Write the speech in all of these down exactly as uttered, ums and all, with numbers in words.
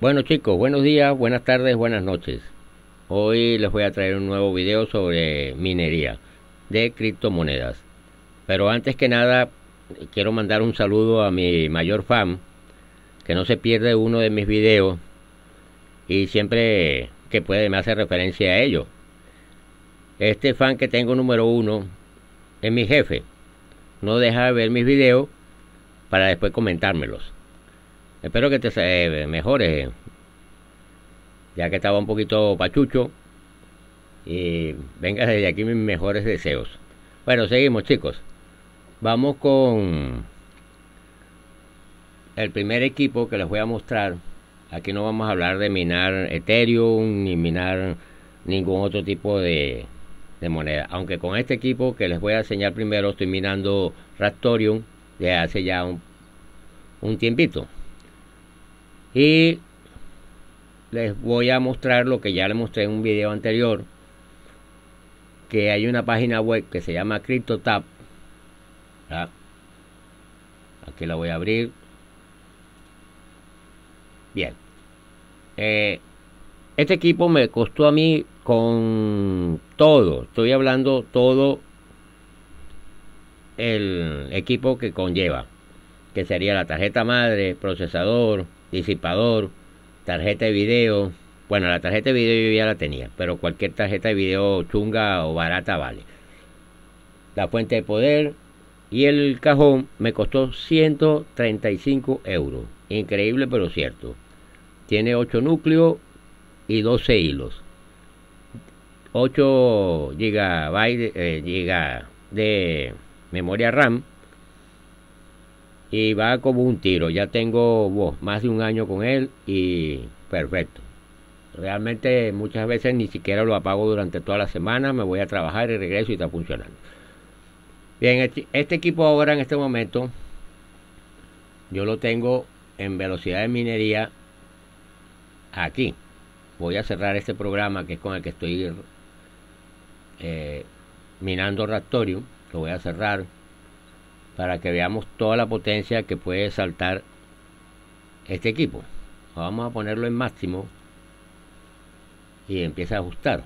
Bueno chicos, buenos días, buenas tardes, buenas noches. Hoy les voy a traer un nuevo video sobre minería de criptomonedas. Pero antes que nada, quiero mandar un saludo a mi mayor fan, que no se pierde uno de mis videos y siempre que puede me hace referencia a ello. Este fan que tengo número uno es mi jefe. No deja de ver mis videos para después comentármelos. Espero que te eh, mejores, ya que estaba un poquito pachucho. Y venga desde aquí mis mejores deseos. Bueno, seguimos chicos. Vamos con el primer equipo que les voy a mostrar. Aquí no vamos a hablar de minar Ethereum ni minar ningún otro tipo de, de moneda. Aunque con este equipo que les voy a enseñar primero estoy minando Raptorium de hace ya un, un tiempito. Y les voy a mostrar lo que ya les mostré en un video anterior, que hay una página web que se llama CryptoTab. ¿Verdad? Aquí la voy a abrir. Bien. Eh, este equipo me costó a mí con todo. Estoy hablando todo el equipo que conlleva, que sería la tarjeta madre, procesador, disipador, tarjeta de video. Bueno, la tarjeta de video yo ya la tenía, pero cualquier tarjeta de video chunga o barata vale. La fuente de poder y el cajón me costó ciento treinta y cinco euros. Increíble pero cierto. Tiene ocho núcleos y doce hilos. ocho gigabytes eh, giga de memoria RAM. Y va como un tiro. Ya tengo wow, más de un año con él y perfecto. Realmente muchas veces ni siquiera lo apago durante toda la semana. Me voy a trabajar y regreso y está funcionando. Bien, este equipo ahora en este momento yo lo tengo en velocidad de minería aquí. Voy a cerrar este programa que es con el que estoy eh, minando Raptorium. Lo voy a cerrar para que veamos toda la potencia que puede saltar este equipo. Vamos a ponerlo en máximo y empieza a ajustar.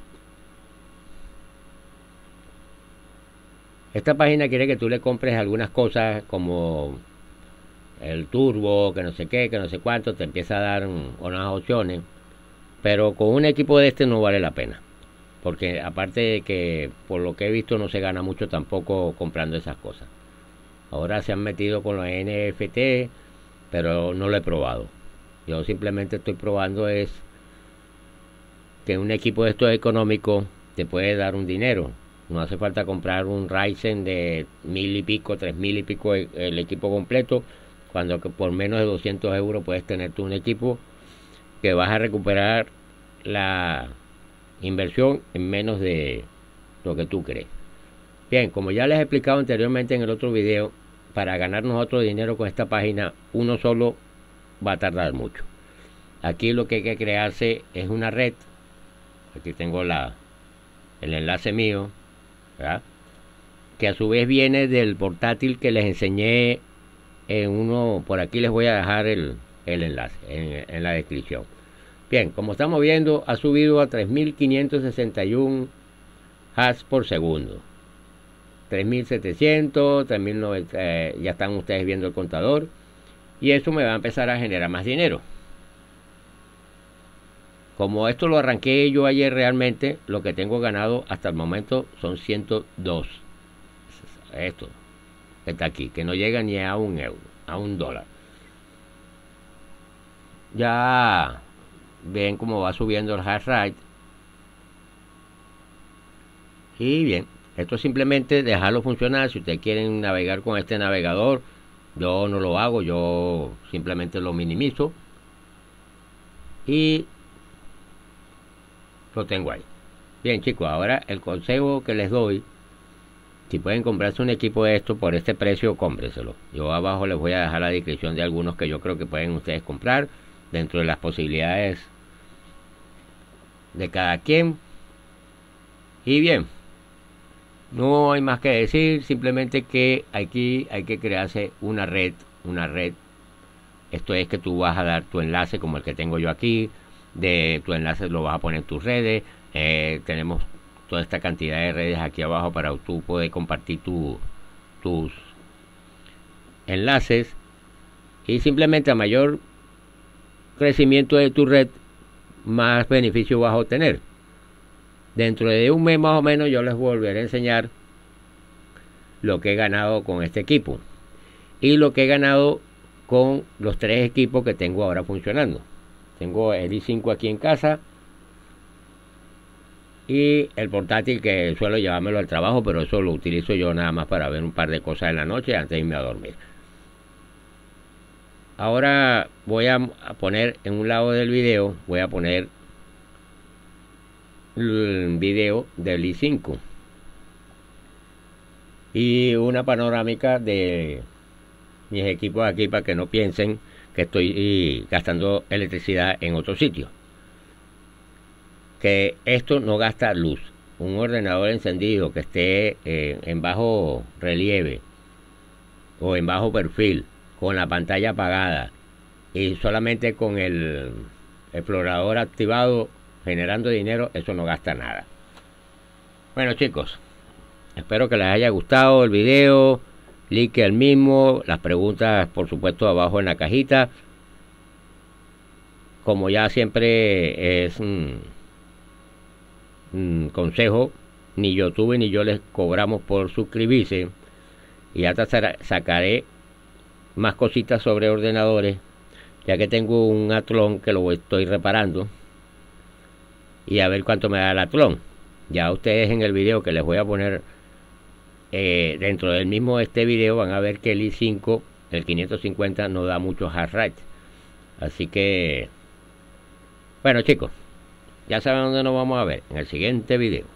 Esta página quiere que tú le compres algunas cosas como el turbo, que no sé qué, que no sé cuánto, te empieza a dar unas opciones, pero con un equipo de este no vale la pena, porque aparte de que por lo que he visto no se gana mucho tampoco comprando esas cosas. Ahora se han metido con los N F T, pero no lo he probado. Yo simplemente estoy probando es que un equipo de estos económicos te puede dar un dinero. No hace falta comprar un Ryzen de mil y pico, tres mil y pico el equipo completo, cuando que por menos de doscientos euros puedes tener tú un equipo que vas a recuperar la inversión en menos de lo que tú crees. Bien, como ya les he explicado anteriormente en el otro video, para ganar nosotros dinero con esta página, uno solo va a tardar mucho. Aquí lo que hay que crearse es una red. Aquí tengo la, el enlace mío, ¿verdad? Que a su vez viene del portátil que les enseñé en uno. Por aquí les voy a dejar el, el enlace en, en la descripción. Bien, como estamos viendo, ha subido a tres mil quinientos sesenta y uno hash por segundo. tres mil setecientos, tres mil noventa, eh, ya están ustedes viendo el contador. Y eso me va a empezar a generar más dinero. Como esto lo arranqué yo ayer realmente, lo que tengo ganado hasta el momento son ciento dos. Esto que está aquí, que no llega ni a un euro, a un dólar. Ya ven cómo va subiendo el hash rate. Y bien, esto es simplemente dejarlo funcionar. Si ustedes quieren navegar con este navegador, yo no lo hago, yo simplemente lo minimizo y lo tengo ahí. Bien chicos, ahora el consejo que les doy: si pueden comprarse un equipo de esto por este precio, cómprenselo. Yo abajo les voy a dejar la descripción de algunos que yo creo que pueden ustedes comprar dentro de las posibilidades de cada quien. Y bien, no hay más que decir, simplemente que aquí hay que crearse una red, una red Esto es que tú vas a dar tu enlace como el que tengo yo aquí, de tu enlace lo vas a poner en tus redes. Eh, tenemos toda esta cantidad de redes aquí abajo para tú poder compartir tu, tus enlaces, y simplemente a mayor crecimiento de tu red, más beneficio vas a obtener. Dentro de un mes más o menos yo les volveré a enseñar lo que he ganado con este equipo y lo que he ganado con los tres equipos que tengo ahora funcionando. Tengo el i cinco aquí en casa y el portátil que suelo llevármelo al trabajo, pero eso lo utilizo yo nada más para ver un par de cosas en la noche antes de irme a dormir. Ahora voy a poner en un lado del video, voy a poner el video del i cinco y una panorámica de mis equipos aquí para que no piensen que estoy gastando electricidad en otro sitio. Que esto no gasta luz. Un ordenador encendido que esté eh, en bajo relieve o en bajo perfil, con la pantalla apagada y solamente con el explorador activado generando dinero, eso no gasta nada. Bueno, chicos, espero que les haya gustado el video. Like al mismo, las preguntas por supuesto abajo en la cajita. Como ya siempre es un, un consejo, ni YouTube ni yo les cobramos por suscribirse, y hasta sacaré más cositas sobre ordenadores, ya que tengo un Athlon que lo estoy reparando, y a ver cuánto me da el Athlon. Ya ustedes en el video que les voy a poner eh, dentro del mismo este video van a ver que el i cinco, el quinientos cincuenta, no da mucho hash rate. Así que bueno, chicos, ya saben dónde nos vamos a ver en el siguiente video.